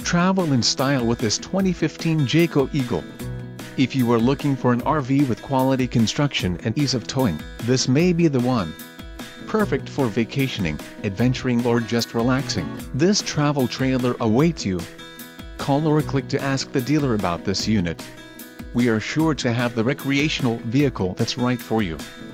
Travel in style with this 2015 Jayco Eagle. If you are looking for an RV with quality construction and ease of towing, this may be the one. Perfect for vacationing, adventuring or just relaxing, this travel trailer awaits you. Call or click to ask the dealer about this unit. We are sure to have the recreational vehicle that's right for you.